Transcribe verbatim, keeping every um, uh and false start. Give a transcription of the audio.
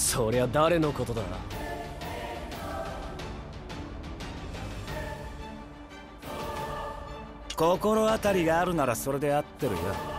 そりゃ誰のことだ。 心当たりがあるならそれで合ってるよ。